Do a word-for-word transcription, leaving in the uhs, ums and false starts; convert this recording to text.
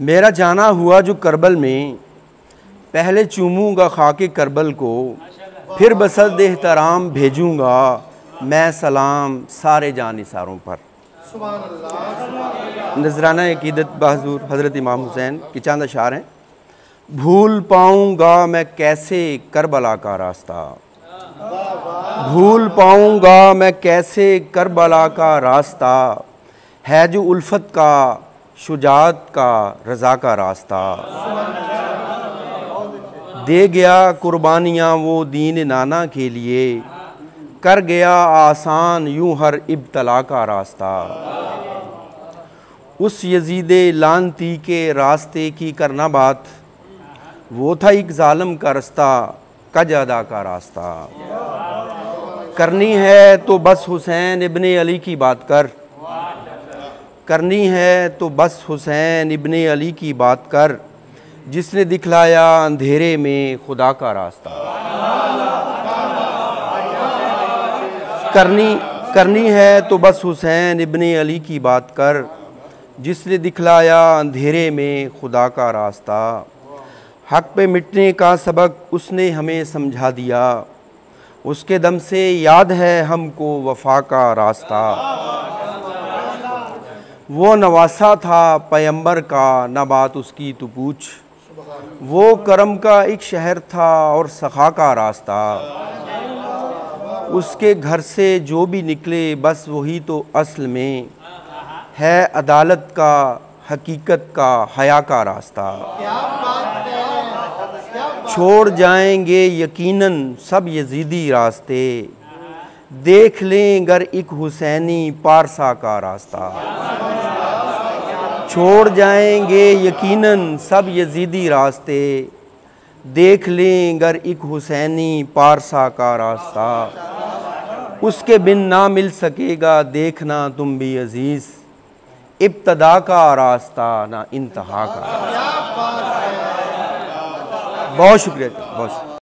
मेरा जाना हुआ जो करबल में, पहले चूमूंगा खाके करबल को, फिर बसद एहतराम भेजूंगा मैं सलाम सारे जानिसारों पर। नजराना अकीदत बहजूर हज़रत इमाम हुसैन की चंद अशार हैं। भूल पाऊंगा मैं कैसे करबला का रास्ता, भूल पाऊंगा मैं कैसे करबला का रास्ता, है जो उल्फत का शुजात का रज़ा का रास्ता। दे गया कुर्बानियाँ वो दीन नाना के लिए, कर गया आसान यूं हर इब्तला का रास्ता। उस यजीदे लानती के रास्ते की करना बात, वो था एक जालिम का रास्ता कज अदा का रास्ता। करनी है तो बस हुसैन इब्ने अली की बात कर, करनी है तो बस हुसैन इब्ने अली की बात कर, जिसने दिखलाया अंधेरे में खुदा का रास्ता। करनी करनी है तो बस हुसैन इब्ने अली की बात कर, जिसने दिखलाया अंधेरे में खुदा का रास्ता। हक पे मिटने का सबक उसने हमें समझा दिया, उसके दम से याद है हमको वफा का रास्ता। वो नवासा था पैगंबर का न बात उसकी तो पूछ, वो करम का एक शहर था और सखा का रास्ता। उसके घर से जो भी निकले बस वही तो असल में है अदालत का हकीकत का हया का रास्ता। छोड़ जाएंगे यकीनन सब यजीदी रास्ते, देख लें गर एक हुसैनी पारसा का रास्ता। छोड़ जाएंगे यकीनन सब यजीदी रास्ते, देख लें गर एक हुसैनी पारसा का रास्ता। उसके बिन ना मिल सकेगा देखना तुम भी अजीज़, इब्तदा का रास्ता ना इंतहा का। बहुत शुक्रिया, बहुत शुक्रिया।